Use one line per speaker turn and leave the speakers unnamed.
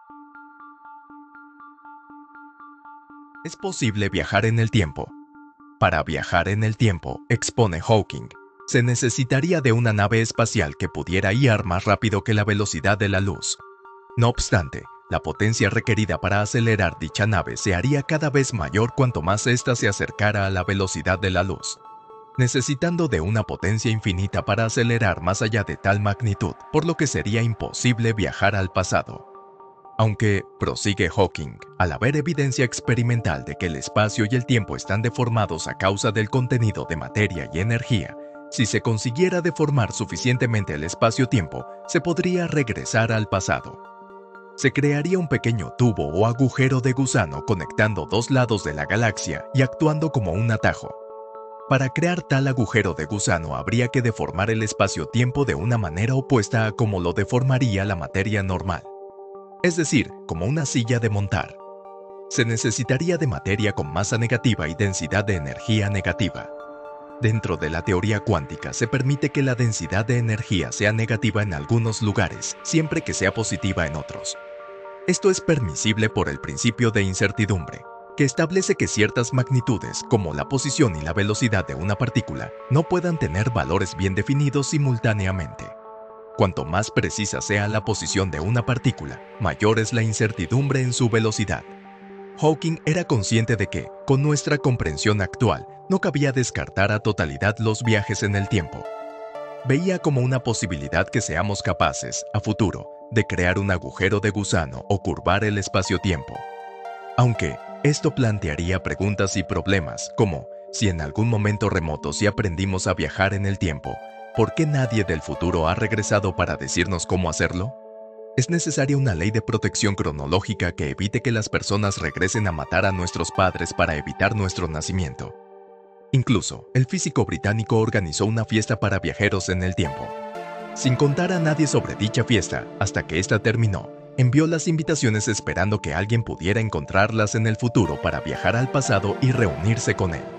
Es posible viajar en el tiempo. Para viajar en el tiempo, expone Hawking, se necesitaría de una nave espacial que pudiera ir más rápido que la velocidad de la luz. No obstante, la potencia requerida para acelerar dicha nave se haría cada vez mayor cuanto más ésta se acercara a la velocidad de la luz, necesitando de una potencia infinita para acelerar más allá de tal magnitud, por lo que sería imposible viajar al pasado. Aunque, prosigue Hawking, al haber evidencia experimental de que el espacio y el tiempo están deformados a causa del contenido de materia y energía, si se consiguiera deformar suficientemente el espacio-tiempo, se podría regresar al pasado. Se crearía un pequeño tubo o agujero de gusano conectando dos lados de la galaxia y actuando como un atajo. Para crear tal agujero de gusano habría que deformar el espacio-tiempo de una manera opuesta a como lo deformaría la materia normal. Es decir, como una silla de montar. Se necesitaría de materia con masa negativa y densidad de energía negativa. Dentro de la teoría cuántica se permite que la densidad de energía sea negativa en algunos lugares, siempre que sea positiva en otros. Esto es permisible por el principio de incertidumbre, que establece que ciertas magnitudes, como la posición y la velocidad de una partícula, no puedan tener valores bien definidos simultáneamente. Cuanto más precisa sea la posición de una partícula, mayor es la incertidumbre en su velocidad. Hawking era consciente de que, con nuestra comprensión actual, no cabía descartar a totalidad los viajes en el tiempo. Veía como una posibilidad que seamos capaces, a futuro, de crear un agujero de gusano o curvar el espacio-tiempo. Aunque, esto plantearía preguntas y problemas, como, si en algún momento remoto sí aprendimos a viajar en el tiempo, ¿por qué nadie del futuro ha regresado para decirnos cómo hacerlo? Es necesaria una ley de protección cronológica que evite que las personas regresen a matar a nuestros padres para evitar nuestro nacimiento. Incluso, el físico británico organizó una fiesta para viajeros en el tiempo. Sin contar a nadie sobre dicha fiesta, hasta que ésta terminó, envió las invitaciones esperando que alguien pudiera encontrarlas en el futuro para viajar al pasado y reunirse con él.